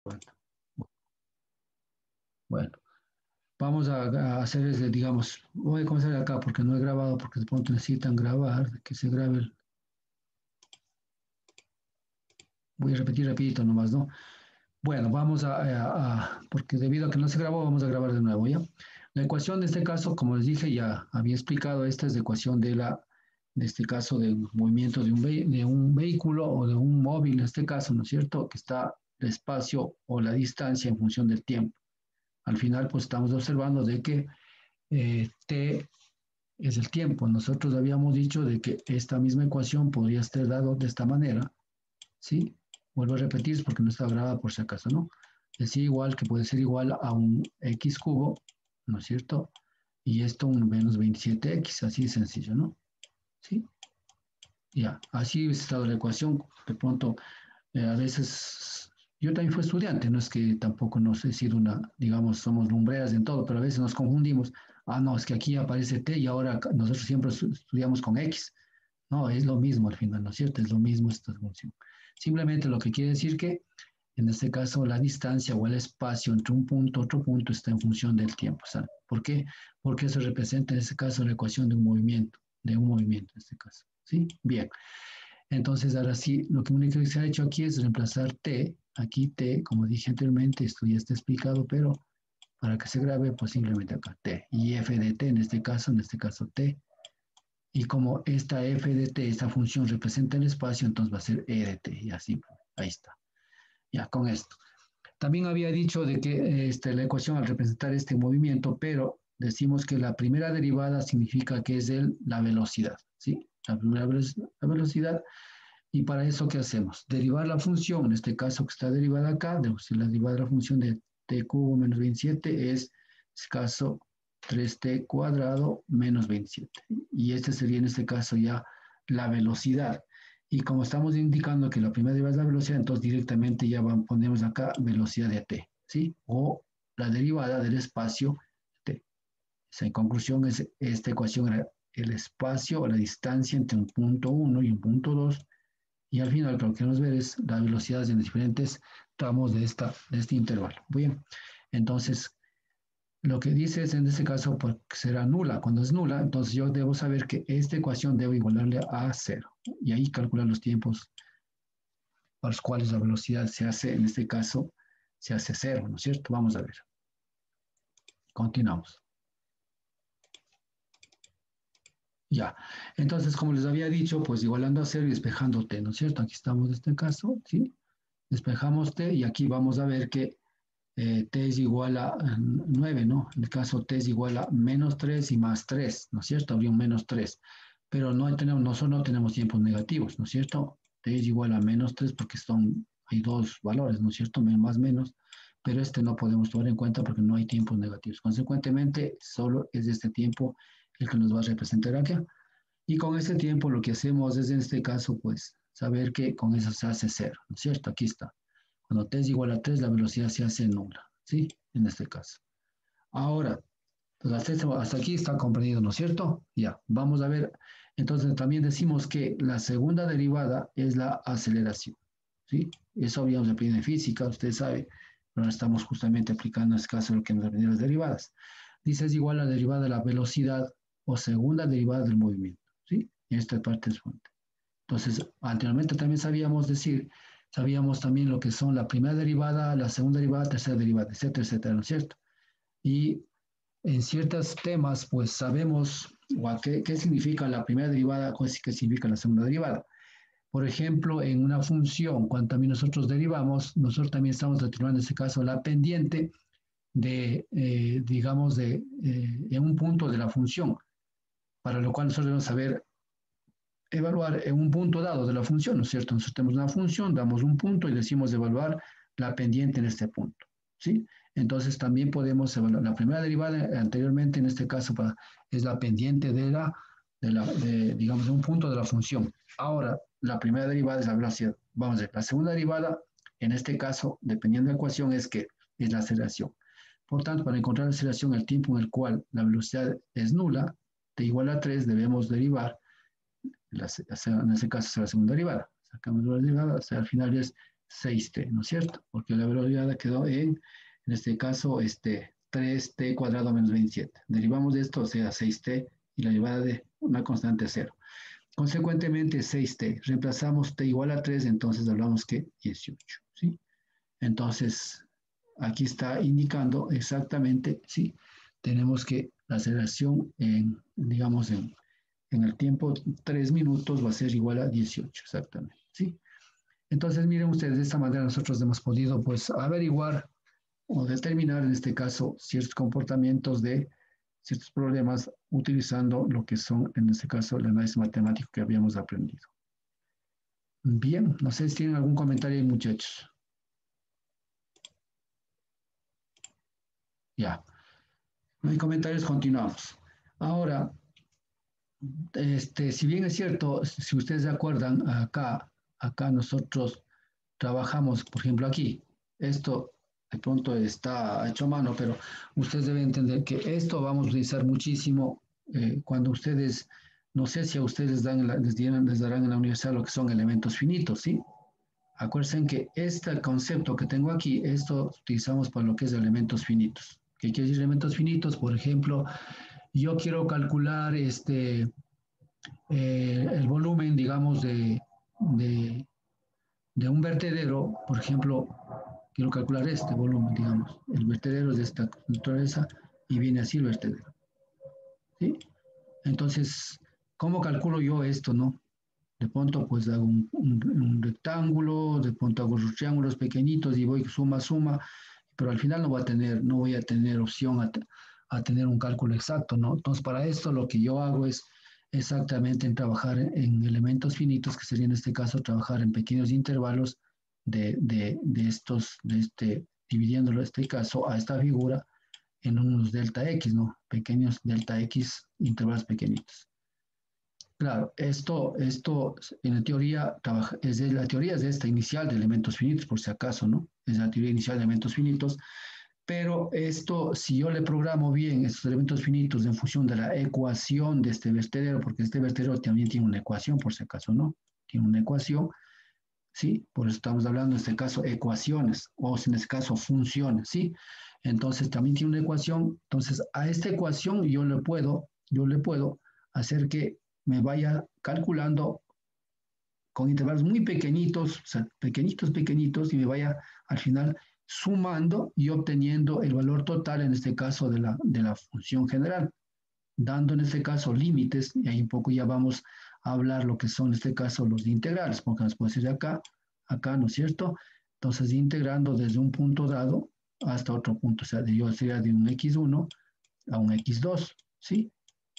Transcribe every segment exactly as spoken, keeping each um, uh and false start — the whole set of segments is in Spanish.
Bueno, vamos a, a hacer, ese, digamos, voy a comenzar acá porque no he grabado, porque de pronto necesitan grabar, que se grabe el... Voy a repetir rapidito nomás, ¿no? Bueno, vamos a, a, a, porque debido a que no se grabó, vamos a grabar de nuevo, ¿ya? La ecuación de este caso, como les dije, ya había explicado, esta es la ecuación de la, de este caso, del movimiento de un, de un vehículo o de un móvil, en este caso, ¿no es cierto? Que está el espacio o la distancia en función del tiempo. Al final, pues estamos observando de que eh, t es el tiempo. Nosotros habíamos dicho de que esta misma ecuación podría estar dado de esta manera, ¿sí? Vuelvo a repetir porque no está grabada por si acaso, ¿no? Es igual que puede ser igual a un x cubo, ¿no es cierto? Y esto un menos veintisiete x, así de sencillo, ¿no? ¿Sí? Ya, así es estado la ecuación. De pronto, eh, a veces, yo también fui estudiante, no es que tampoco nos he sido una, digamos, somos lumbreras en todo, pero a veces nos confundimos. Ah, no, es que aquí aparece t y ahora nosotros siempre estudiamos con x. No, es lo mismo al final, ¿no es cierto? Es lo mismo esta función. Simplemente lo que quiere decir que en este caso la distancia o el espacio entre un punto y otro punto está en función del tiempo. ¿Sabe? ¿Por qué? Porque eso representa en este caso la ecuación de un movimiento, de un movimiento en este caso. ¿Sí? Bien. Entonces ahora sí, lo que único que se ha hecho aquí es reemplazar t. Aquí t, como dije anteriormente, esto ya está explicado, pero para que se grabe, pues simplemente acá t. Y f de t en este caso, en este caso t. Y como esta f de t, esta función representa el espacio, entonces va a ser e de t. Y así, ahí está. Ya, con esto. También había dicho de que este, la ecuación al representar este movimiento, pero decimos que la primera derivada significa que es el, la velocidad, ¿sí? La primera la velocidad. Y para eso, ¿qué hacemos? Derivar la función, en este caso que está derivada acá, de, si la derivada de la función de t cubo menos veintisiete es, en este caso, tres t cuadrado menos veintisiete. Y este sería en este caso ya la velocidad. Y como estamos indicando que la primera derivada es la velocidad, entonces directamente ya van, ponemos acá velocidad de t, ¿sí? O la derivada del espacio t. O sea, en conclusión, es, esta ecuación era el espacio o la distancia entre un punto uno y un punto dos. Y al final lo que queremos ver es las velocidades en diferentes tramos de, esta, de este intervalo. Bien, entonces lo que dice es en este caso pues, será nula. Cuando es nula, entonces yo debo saber que esta ecuación debe igualarle a cero. Y ahí calcular los tiempos para los cuales la velocidad se hace, en este caso, se hace cero, ¿no es cierto? Vamos a ver. Continuamos. Ya, entonces como les había dicho, pues igualando a cero y despejando t, ¿no es cierto? Aquí estamos en este caso, ¿sí? Despejamos t y aquí vamos a ver que eh, t es igual a nueve, ¿no? En el caso t es igual a menos tres y más tres, ¿no es cierto? Habría un menos tres, pero no tenemos, nosotros no tenemos tiempos negativos, ¿no es cierto? T es igual a menos tres porque son, hay dos valores, ¿no es cierto? Más menos, pero este no podemos tomar en cuenta porque no hay tiempos negativos. Consecuentemente, solo es este tiempo el que nos va a representar acá. Y con este tiempo lo que hacemos es, en este caso, pues, saber que con eso se hace cero, ¿no es cierto? Aquí está. Cuando t es igual a tres, la velocidad se hace nula, ¿sí? En este caso. Ahora, pues hasta, hasta aquí está comprendido, ¿no es cierto? Ya, vamos a ver. Entonces, también decimos que la segunda derivada es la aceleración, ¿sí? Eso habíamos aprendido en física, usted sabe, pero ahora estamos justamente aplicando en este caso lo que nos aprendieron las derivadas. Dice es igual a la derivada de la velocidad o segunda derivada del movimiento, ¿sí? Y esta parte es fuente. Entonces, anteriormente también sabíamos decir, sabíamos también lo que son la primera derivada, la segunda derivada, tercera derivada, etcétera, etcétera, ¿no es cierto? Y en ciertos temas, pues sabemos qué, qué significa la primera derivada, qué significa la segunda derivada. Por ejemplo, en una función, cuando también nosotros derivamos, nosotros también estamos determinando en este caso la pendiente de, eh, digamos, de, eh, en un punto de la función, para lo cual nosotros debemos saber evaluar en un punto dado de la función, ¿no es cierto? Nosotros tenemos una función, damos un punto y decimos evaluar la pendiente en este punto, ¿sí? Entonces también podemos evaluar la primera derivada anteriormente, en este caso para, es la pendiente de la, de la de, digamos, de un punto de la función. Ahora, la primera derivada es la velocidad. Vamos a ver, la segunda derivada, en este caso, dependiendo de la ecuación, es que es la aceleración. Por tanto, para encontrar la aceleración, el tiempo en el cual la velocidad es nula, t igual a tres, debemos derivar la, en ese caso es la segunda derivada. Sacamos la derivada, o sea, al final es seis t, ¿no es cierto? Porque la velocidad quedó en, en este caso, este, tres t cuadrado menos veintisiete. Derivamos de esto, o sea, seis t, y la derivada de una constante cero. Consecuentemente, seis t. Reemplazamos t igual a tres, entonces hablamos que dieciocho, ¿sí? Entonces, aquí está indicando exactamente, ¿sí? Tenemos que la aceleración, en, digamos, en, en el tiempo tres minutos va a ser igual a dieciocho, exactamente, ¿sí? Entonces, miren ustedes, de esta manera nosotros hemos podido, pues, averiguar o determinar, en este caso, ciertos comportamientos de ciertos problemas utilizando lo que son, en este caso, el análisis matemático que habíamos aprendido. Bien, no sé si tienen algún comentario, muchachos. Ya, no hay comentarios, continuamos. Ahora, este, si bien es cierto, si ustedes se acuerdan, acá, acá nosotros trabajamos, por ejemplo, aquí, esto de pronto está hecho a mano, pero ustedes deben entender que esto vamos a utilizar muchísimo eh, cuando ustedes, no sé si a ustedes dan la, les, dieran, les darán en la universidad lo que son elementos finitos, ¿sí? Acuérdense que este concepto que tengo aquí, esto utilizamos para lo que es elementos finitos. ¿Qué quiere decir elementos finitos? Por ejemplo, yo quiero calcular este, eh, el volumen, digamos, de, de, de un vertedero, por ejemplo, quiero calcular este volumen, digamos, el vertedero es de esta naturaleza y viene así el vertedero, ¿sí? Entonces, ¿cómo calculo yo esto, no? De pronto, pues hago un, un, un rectángulo, de pronto hago los triángulos pequeñitos y voy suma, suma, pero al final no voy a tener, no voy a tener opción a, a tener un cálculo exacto, ¿no? Entonces, para esto lo que yo hago es exactamente en trabajar en elementos finitos, que sería en este caso trabajar en pequeños intervalos de, de, de estos, de este, dividiéndolo este caso a esta figura en unos delta X, ¿no? Pequeños delta X, intervalos pequeñitos. Claro, esto, esto en la teoría, trabaja, es de, la teoría es de esta inicial de elementos finitos, por si acaso, ¿no? Es la teoría inicial de elementos finitos, pero esto, si yo le programo bien estos elementos finitos en función de la ecuación de este vertedero, porque este vertedero también tiene una ecuación, por si acaso, ¿no? Tiene una ecuación, ¿sí? Por eso estamos hablando en este caso ecuaciones, o en este caso funciones, ¿sí? Entonces también tiene una ecuación, entonces a esta ecuación yo le puedo, yo le puedo hacer que me vaya calculando con intervalos muy pequeñitos, o sea, pequeñitos, pequeñitos, y me vaya al final sumando y obteniendo el valor total, en este caso, de la, de la función general, dando en este caso límites, y ahí un poco ya vamos a hablar lo que son en este caso los integrales, porque nos puede ser de acá, acá, ¿no es cierto? Entonces, integrando desde un punto dado hasta otro punto, o sea, de yo sería de un equis uno a un equis dos, ¿sí?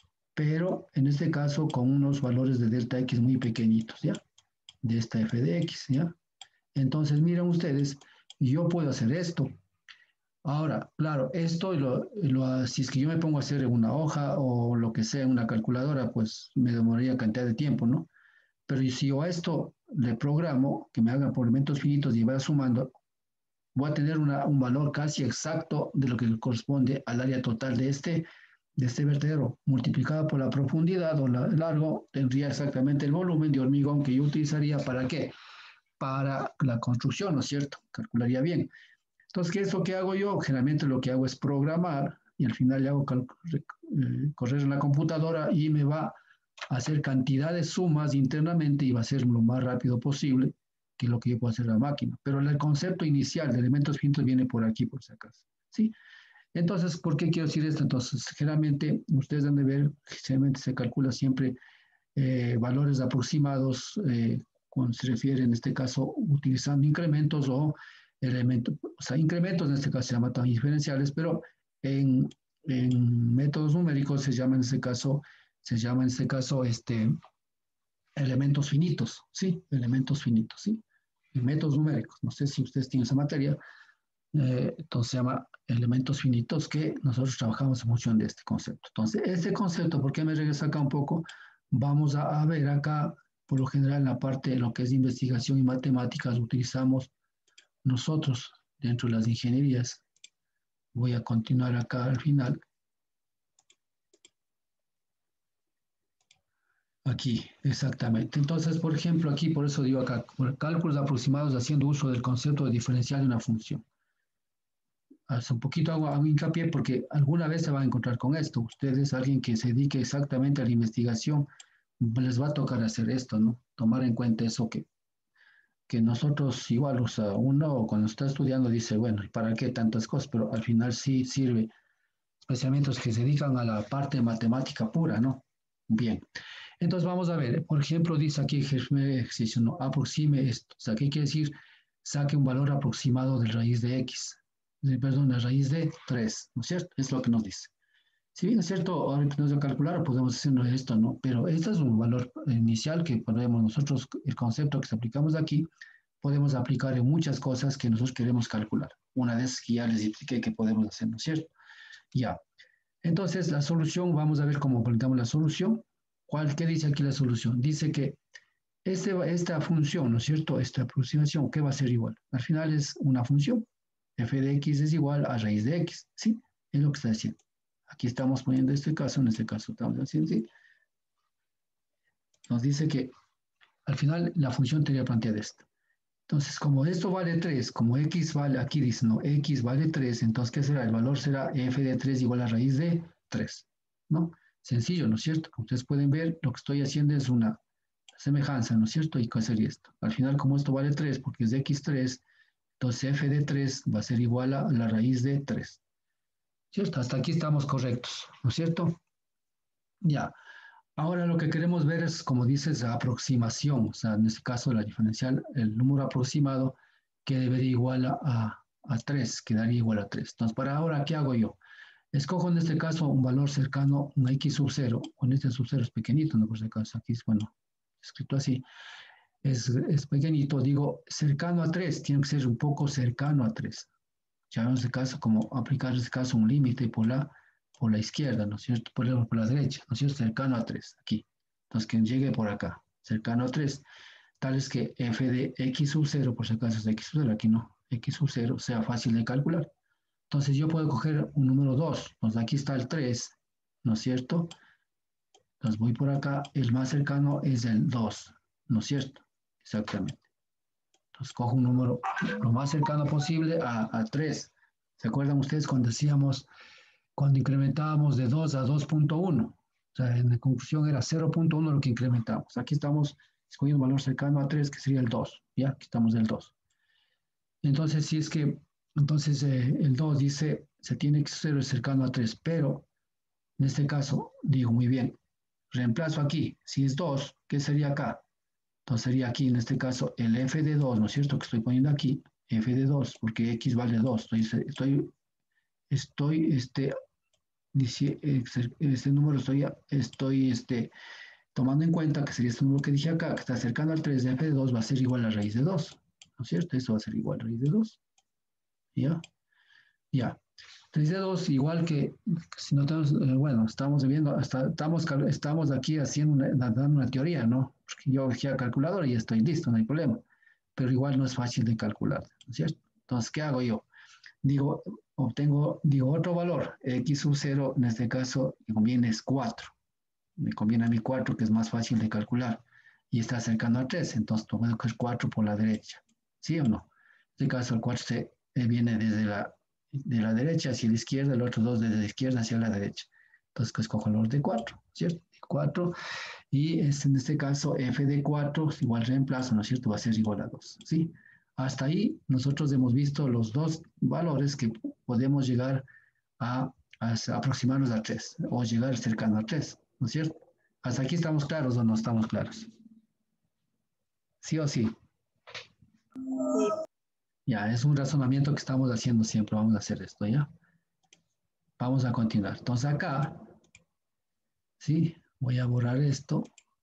Pero en este caso con unos valores de delta X muy pequeñitos, ¿ya? De esta f de x, ¿ya? Entonces, miren ustedes, yo puedo hacer esto. Ahora, claro, esto, lo, lo, si es que yo me pongo a hacer en una hoja o lo que sea en una calculadora, pues me demoraría cantidad de tiempo, ¿no? Pero si yo a esto le programo, que me haga por elementos finitos y vaya sumando, voy a tener una, un valor casi exacto de lo que corresponde al área total de este, de este vertedero, multiplicado por la profundidad o la, el largo, tendría exactamente el volumen de hormigón que yo utilizaría para qué, para la construcción, ¿no es cierto? Calcularía bien. Entonces, ¿qué es lo que hago yo? Generalmente lo que hago es programar y al final le hago eh, correr en la computadora y me va a hacer cantidad de sumas internamente y va a ser lo más rápido posible que lo que yo puedo hacer en la máquina. Pero el concepto inicial de elementos finitos viene por aquí, por si acaso. ¿Sí? Entonces, ¿por qué quiero decir esto? Entonces, generalmente, ustedes han de ver, generalmente se calcula siempre eh, valores aproximados eh, cuando se refiere, en este caso, utilizando incrementos o elementos, o sea, incrementos en este caso se llaman también diferenciales, pero en, en métodos numéricos se llama en este caso, se llama en este caso, este, elementos finitos, ¿sí? Elementos finitos, ¿sí? En métodos numéricos, no sé si ustedes tienen esa materia, eh, entonces se llama elementos finitos que nosotros trabajamos en función de este concepto. Entonces, este concepto, ¿por qué me regreso acá un poco? Vamos a, a ver acá, por lo general, en la parte de lo que es investigación y matemáticas, utilizamos nosotros dentro de las ingenierías. Voy a continuar acá al final. Aquí, exactamente. Entonces, por ejemplo, aquí, por eso digo acá, por cálculos aproximados haciendo uso del concepto de diferencial de una función. Hace un poquito hago, hago hincapié porque alguna vez se va a encontrar con esto. Ustedes, alguien que se dedique exactamente a la investigación, les va a tocar hacer esto, ¿no? Tomar en cuenta eso que, que nosotros igual, o sea, uno cuando está estudiando dice, bueno, ¿y para qué tantas cosas? Pero al final sí sirve, especialmente los que se dedican a la parte matemática pura, ¿no? Bien. Entonces vamos a ver, por ejemplo, dice aquí ejercicio, ¿no? Aproxime esto. O sea, ¿qué quiere decir? Saque un valor aproximado de raíz de x. De, perdón, de raíz de tres, ¿no es cierto? Es lo que nos dice. Si bien es cierto, ahora que nos a calcular, podemos hacer esto, ¿no? Pero este es un valor inicial que podemos nosotros, el concepto que aplicamos aquí, podemos aplicar en muchas cosas que nosotros queremos calcular. Una de esas que ya les expliqué que podemos hacer, ¿no es cierto? Ya. Entonces, la solución, vamos a ver cómo aplicamos la solución. ¿Cuál, ¿Qué dice aquí la solución? Dice que este, esta función, ¿no es cierto? Esta aproximación, ¿qué va a ser igual? Al final es una función. F de x es igual a raíz de x, ¿sí? Es lo que está diciendo. Aquí estamos poniendo este caso, en este caso estamos haciendo, ¿sí? Nos dice que al final la función tenía planteada esto. Entonces, como esto vale tres, como x vale, aquí dice, no, x vale tres, entonces, ¿qué será? El valor será f de tres igual a raíz de tres, ¿no? Sencillo, ¿no es cierto? Como ustedes pueden ver, lo que estoy haciendo es una semejanza, ¿no es cierto? ¿Y qué sería esto? Al final, como esto vale tres, porque es de x tres, entonces f de tres va a ser igual a la raíz de tres, ¿cierto? Hasta aquí estamos correctos, ¿no es cierto? Ya. Ahora lo que queremos ver es, como dices, la aproximación, o sea, en este caso la diferencial, el número aproximado que debería igual a, a, a tres, quedaría igual a tres. Entonces, para ahora, ¿qué hago yo? Escojo en este caso un valor cercano, un x sub cero, con este sub cero es pequeñito, ¿no? Por si acaso, aquí es, bueno, escrito así, es, es pequeñito, digo, cercano a tres, tiene que ser un poco cercano a tres. Ya en este caso, como aplicar en este caso un límite por la, por la izquierda, ¿no es cierto? Por, la- por la derecha, ¿no es cierto? Cercano a tres, aquí. Entonces, que llegue por acá, cercano a tres, tal es que f de x sub cero, por si acaso es x sub cero, aquí no, x sub cero sea fácil de calcular. Entonces, yo puedo coger un número dos, entonces aquí está el tres, ¿no es cierto? Entonces, voy por acá, el más cercano es el dos, ¿no es cierto? Exactamente. Entonces cojo un número lo más cercano posible a, a tres. ¿Se acuerdan ustedes cuando decíamos, cuando incrementábamos de dos a dos punto uno? O sea, en la conclusión era cero punto uno lo que incrementamos. Aquí estamos escogiendo un valor cercano a tres, que sería el dos. ¿Ya? Aquí estamos del dos. Entonces, si es que, entonces eh, el dos dice, se tiene que ser cercano a tres, pero en este caso, digo muy bien, reemplazo aquí, si es dos, ¿qué sería acá? Entonces sería aquí, en este caso, el f de dos, ¿no es cierto? Que estoy poniendo aquí, f de dos, porque x vale dos. Estoy, estoy, estoy este, este número estoy, estoy este, tomando en cuenta que sería este número que dije acá, que está cercano al tres de f de dos, va a ser igual a raíz de dos, ¿no es cierto? Eso va a ser igual a raíz de dos. ¿Ya? Ya. Raíz de dos, igual que si no tenemos, eh, bueno, estamos viendo, hasta, estamos, estamos aquí haciendo una, dando una teoría, ¿no? Porque yo dejé a calculadora y ya estoy listo, no hay problema. Pero igual no es fácil de calcular, ¿no es cierto? Entonces, ¿qué hago yo? Digo, obtengo, digo, otro valor, x sub cero, en este caso, me conviene es cuatro. Me conviene a mí cuatro, que es más fácil de calcular. Y está cercano a tres, entonces tengo que coger cuatro por la derecha. ¿Sí o no? En este caso, el cuatro se, eh, viene desde la, de la derecha hacia la izquierda, el otro dos desde la izquierda hacia la derecha. Entonces, pues, escojo el valor de cuatro, ¿cierto? cuatro, y es, en este caso f de cuatro igual reemplazo, ¿no es cierto? Va a ser igual a dos, ¿sí? Hasta ahí nosotros hemos visto los dos valores que podemos llegar a, a aproximarnos a tres o llegar cercano a tres, ¿no es cierto? ¿Hasta aquí estamos claros o no estamos claros? ¿Sí o sí? Sí. Ya, es un razonamiento que estamos haciendo siempre. Vamos a hacer esto, ¿ya? Vamos a continuar. Entonces acá, ¿sí? Voy a borrar esto.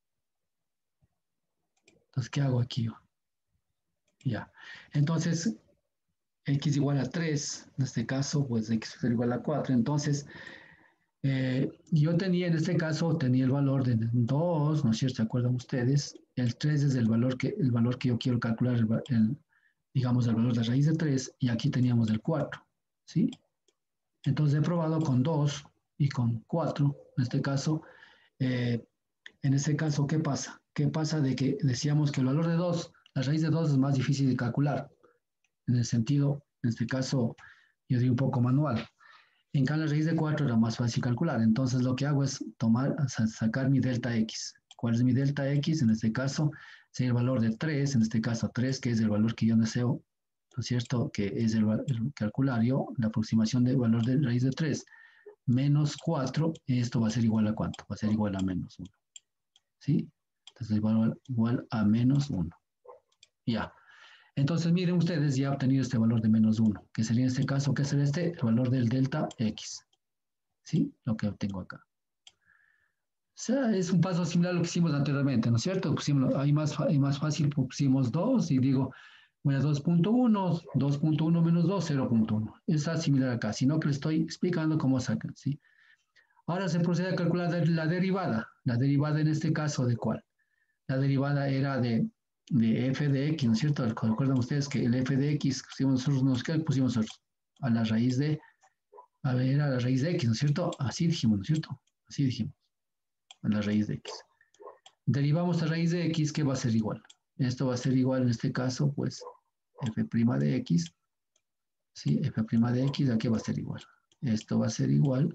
Entonces, ¿qué hago aquí? Ya. Entonces, x igual a tres, en este caso, pues x igual a cuatro. Entonces, eh, yo tenía, en este caso, tenía el valor de dos, ¿no es cierto? ¿Se acuerdan ustedes? El tres es el valor que, el valor que yo quiero calcular, el, el, digamos, el valor de raíz de tres, y aquí teníamos el cuatro, ¿sí? Entonces, he probado con dos y con cuatro, en este caso, eh, En este caso, ¿qué pasa? ¿Qué pasa de que decíamos que el valor de dos, la raíz de dos es más difícil de calcular? En el sentido, en este caso, yo digo un poco manual. En cambio, la raíz de cuatro era más fácil calcular. Entonces, lo que hago es tomar, sacar mi delta X. ¿Cuál es mi delta X? En este caso, sería el valor de tres, en este caso tres, que es el valor que yo deseo, ¿no es cierto? Que es el, el calcular yo, la aproximación del valor de raíz de tres, menos cuatro, esto va a ser igual a ¿cuánto? Va a ser igual a menos uno. ¿Sí? Entonces, igual, igual a menos uno. Ya. Entonces, miren ustedes, ya he obtenido este valor de menos uno, que sería en este caso, ¿qué será este? El valor del delta X. ¿Sí? Lo que obtengo acá. O sea, es un paso similar a lo que hicimos anteriormente, ¿no es cierto? Pusimos, ahí más, ahí más fácil pusimos dos y digo, bueno, dos punto uno, dos punto uno menos dos, cero punto uno. Está similar acá, sino que le estoy explicando cómo sacan, ¿sí? Ahora se procede a calcular la derivada. La derivada en este caso, ¿de cuál? La derivada era de, de f de x, ¿no es cierto? Recuerdan ustedes que el f de x pusimos nosotros, ¿qué pusimos nosotros? A la raíz de, a ver, a la raíz de x, ¿no es cierto? Así dijimos, ¿no es cierto? Así dijimos, a la raíz de x. Derivamos la raíz de x, que va a ser igual. Esto va a ser igual en este caso, pues, f' de x, ¿sí? F' de x, ¿a qué va a ser igual? Esto va a ser igual.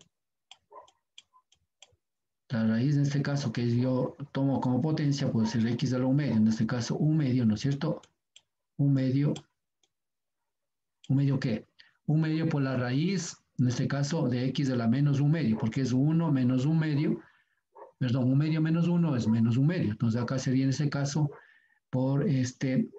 La raíz en este caso que yo tomo como potencia puede ser x a la un medio, en este caso un medio, ¿no es cierto? Un medio, ¿un medio qué? Un medio por la raíz, en este caso de x a la menos un medio, porque es uno menos un medio, perdón, un medio menos uno es menos un medio. Entonces acá sería en ese caso por este,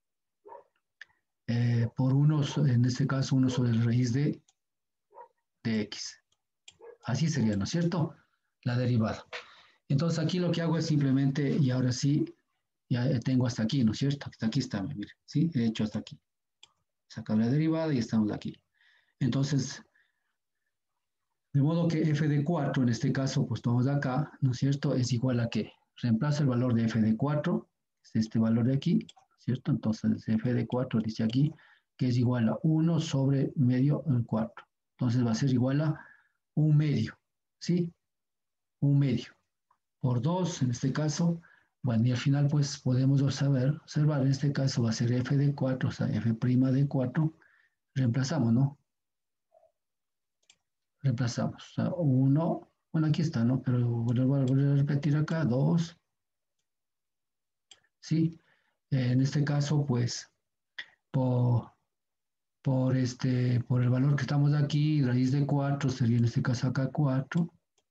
eh, por uno, en este caso uno sobre la raíz de, de x. Así sería, ¿no es cierto? La derivada. Entonces aquí lo que hago es simplemente, y ahora sí, ya tengo hasta aquí, ¿no es cierto? Hasta aquí está, mire, ¿sí? He hecho hasta aquí. Sacar la derivada y estamos aquí. Entonces, de modo que f de cuatro, en este caso, pues tomamos de acá, ¿no es cierto? Es igual a ¿qué? Reemplazo el valor de f de cuatro, es este valor de aquí, ¿cierto? Entonces, f de cuatro dice aquí que es igual a uno sobre medio el cuatro. Entonces va a ser igual a un medio, ¿sí? Un medio. Por dos, en este caso, bueno, y al final pues podemos observar, observar, en este caso va a ser f de cuatro, o sea, f' de cuatro, reemplazamos, ¿no? Reemplazamos, o sea, uno, bueno, aquí está, ¿no? Pero voy a volver a repetir acá, dos, ¿sí? Eh, en este caso, pues, por, por, este, por el valor que estamos aquí, raíz de cuatro, sería en este caso acá cuatro,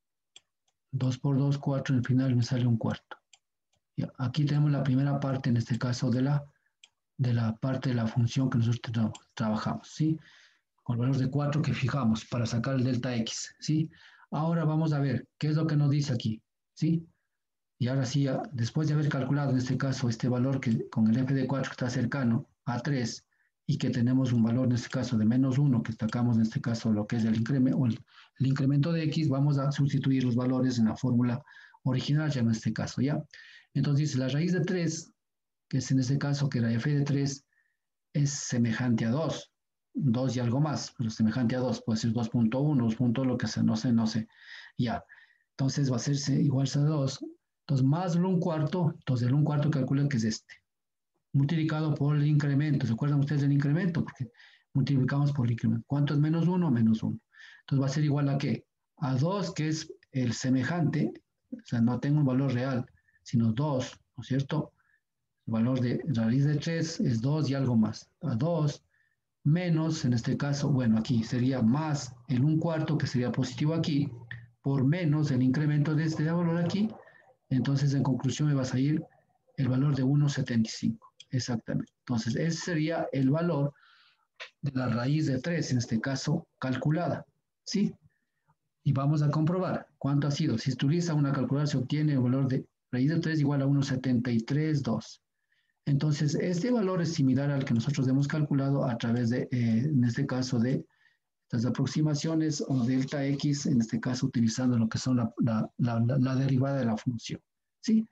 dos por dos, cuatro, al final me sale un cuarto. Y aquí tenemos la primera parte, en este caso, de la de la parte de la función que nosotros tra trabajamos, ¿sí? Con el valor de cuatro que fijamos para sacar el delta X, ¿sí? Ahora vamos a ver qué es lo que nos dice aquí, ¿sí? Y ahora sí, después de haber calculado en este caso este valor que con el f de cuatro que está cercano a tres y que tenemos un valor en este caso de menos uno, que sacamos en este caso lo que es el incremento, el, el incremento de X, vamos a sustituir los valores en la fórmula original ya en este caso, ¿ya? Entonces dice la raíz de tres, que es en este caso que era f de tres, es semejante a dos, dos y algo más, pero semejante a dos, puede ser dos punto uno, dos punto lo que sea, no sé, no sé, ya. Entonces va a hacerse igual a dos, entonces más el un cuarto, entonces el un cuarto calculen que es este, multiplicado por el incremento, ¿se acuerdan ustedes del incremento? Porque multiplicamos por el incremento. ¿Cuánto es menos uno? Menos uno. Entonces va a ser igual a ¿qué? A dos, que es el semejante, o sea, no tengo un valor real, sino dos, ¿no es cierto? El valor de raíz de tres es dos y algo más. A dos menos, en este caso, bueno, aquí sería más el un cuarto, que sería positivo aquí, por menos el incremento de este valor aquí. Entonces, en conclusión, me va a salir el valor de uno coma setenta y cinco. Exactamente. Entonces, ese sería el valor de la raíz de tres, en este caso, calculada. ¿Sí? Y vamos a comprobar cuánto ha sido. Si se utiliza una calculadora, se obtiene el valor de raíz de tres igual a uno coma setenta y tres punto dos. Entonces, este valor es similar al que nosotros hemos calculado a través de, eh, en este caso, de estas aproximaciones o delta X, en este caso utilizando lo que son la, la, la, la derivada de la función. ¿Sí?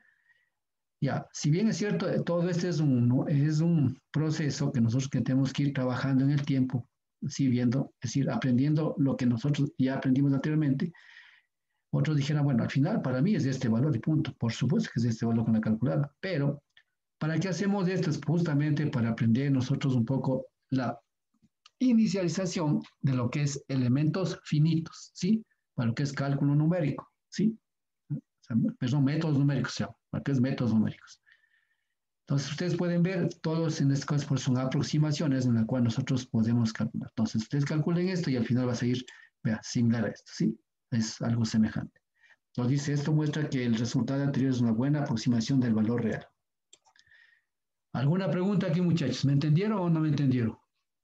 Ya, si bien es cierto, todo este es un, es un proceso que nosotros que tenemos que ir trabajando en el tiempo, ¿sí? Viendo, es decir, aprendiendo lo que nosotros ya aprendimos anteriormente, Otros dijeran, bueno, al final para mí es de este valor y punto. Por supuesto que es de este valor con la calculadora, pero ¿para qué hacemos esto? Es justamente para aprender nosotros un poco la inicialización de lo que es elementos finitos, ¿sí? Para lo que es cálculo numérico, ¿sí? O sea, perdón, métodos numéricos, ¿sí? Para qué es métodos numéricos. Entonces, ustedes pueden ver, todos en este caso pues, son aproximaciones en las cuales nosotros podemos calcular. Entonces, ustedes calculen esto y al final va a seguir, vea, similar a esto, ¿sí? Es algo semejante. Entonces, dice, esto muestra que el resultado anterior es una buena aproximación del valor real. ¿Alguna pregunta aquí, muchachos? ¿Me entendieron o no me entendieron?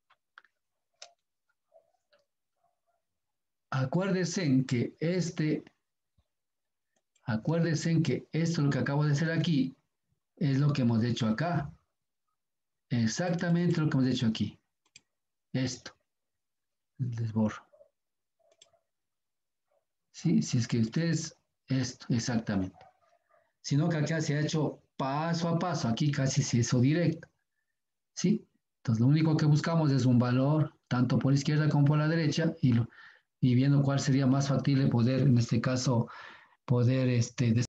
Acuérdense que este, acuérdense que esto lo que acabo de hacer aquí es lo que hemos hecho acá. Exactamente lo que hemos hecho aquí. Esto. Les borro. Sí, si es que ustedes, esto, exactamente. Sino que acá se ha hecho paso a paso, aquí casi se hizo directo. ¿Sí? Entonces lo único que buscamos es un valor, tanto por izquierda como por la derecha, y, lo, y viendo cuál sería más factible poder, en este caso, poder este,